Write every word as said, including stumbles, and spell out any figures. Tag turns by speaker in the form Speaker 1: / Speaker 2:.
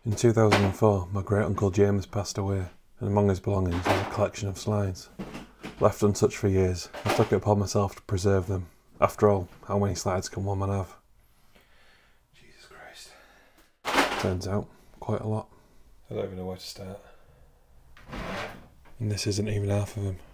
Speaker 1: In two thousand four, my great uncle James passed away, and among his belongings was a collection of slides. Left untouched for years, I took it upon myself to preserve them. After all, how many slides can one man have?
Speaker 2: Jesus Christ.
Speaker 1: Turns out, quite a lot.
Speaker 2: I don't even know where to start.
Speaker 1: And this isn't even half of them.